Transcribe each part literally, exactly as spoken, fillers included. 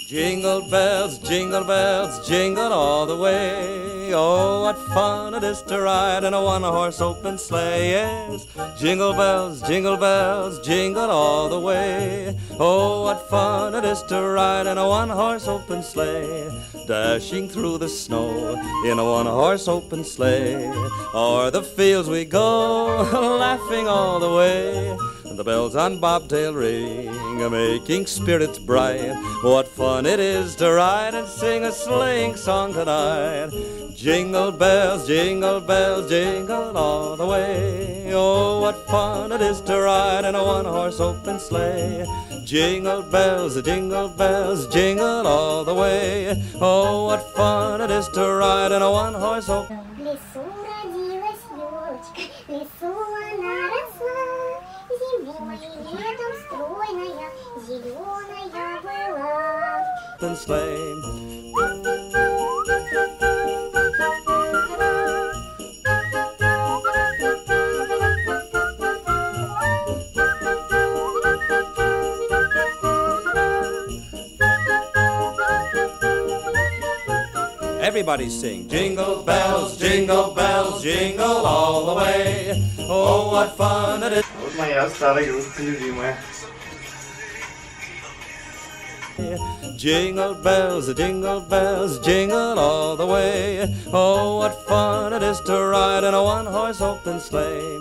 Jingle bells, jingle bells, jingle all the way. Oh, what fun it is to ride in a one-horse open sleigh. Yes, jingle bells, jingle bells, jingle all the way. Oh, what fun it is to ride in a one-horse open sleigh. Dashing through the snow in a one-horse open sleigh. O'er the fields we go, laughing all the way. And the bells on bobtail ring, making spirits bright. What fun it is to ride and sing a sleighing song tonight. Jingle bells, jingle bells, jingle all the way. Oh, what fun it is to ride in a one-horse open sleigh. Jingle bells, jingle bells, jingle all the way. Oh, what fun it is to ride in a one-horse open sleigh. В лесу родилась елочка, в лесу она росла. Зимой и летом стройная, зеленая была. Open sleigh. Everybody sing. Jingle bells, jingle bells, jingle all the way. Oh, what fun it is. Вот моя старая игрушка любимая. Jingle bells, jingle bells, jingle all the way. Oh, what fun it is to ride in a one-horse open sleigh.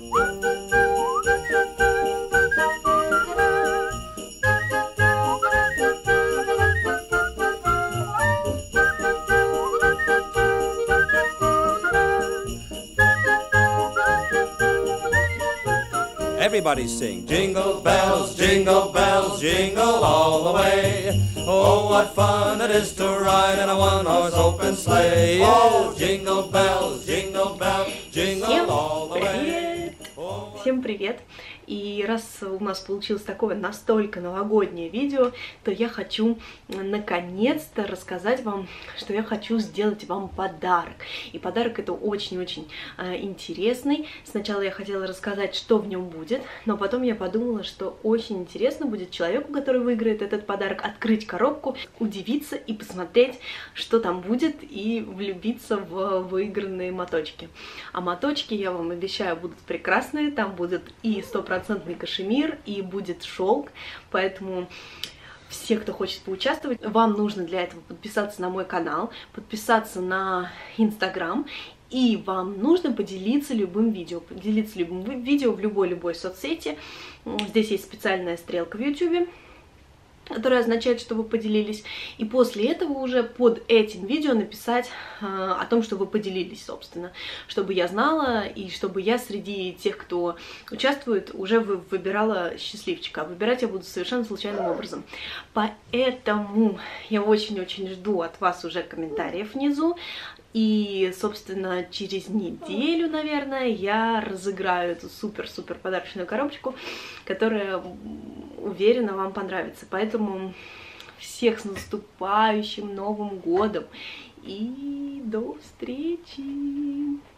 Everybody sing. Jingle bells, jingle bells, jingle all the way. Oh, what fun it is to ride in a one-horse open sleigh. Oh, jingle bells, jingle bells, jingle all the way. Всем привет! И раз у нас получилось такое настолько новогоднее видео, то я хочу наконец-то рассказать вам, что я хочу сделать вам подарок. И подарок это очень-очень э, интересный. Сначала я хотела рассказать, что в нем будет, но потом я подумала, что очень интересно будет человеку, который выиграет этот подарок, открыть коробку, удивиться и посмотреть, что там будет, и влюбиться в выигранные моточки. А моточки, я вам обещаю, будут прекрасные, там будет и стопроцентный кашемир, и будет шелк, поэтому все, кто хочет поучаствовать, вам нужно для этого подписаться на мой канал, подписаться на Инстаграм, и вам нужно поделиться любым видео, поделиться любым видео в любой-любой соцсети. Здесь есть специальная стрелка в ютубе, которая означает, что вы поделились, и после этого уже под этим видео написать э, о том, что вы поделились, собственно, чтобы я знала, и чтобы я среди тех, кто участвует, уже вы, выбирала счастливчика. Выбирать я буду совершенно случайным образом. Поэтому я очень-очень жду от вас уже комментариев внизу. И, собственно, через неделю, наверное, я разыграю эту супер-супер подарочную коробочку, которая, уверена, вам понравится. Поэтому всех с наступающим Новым годом и до встречи!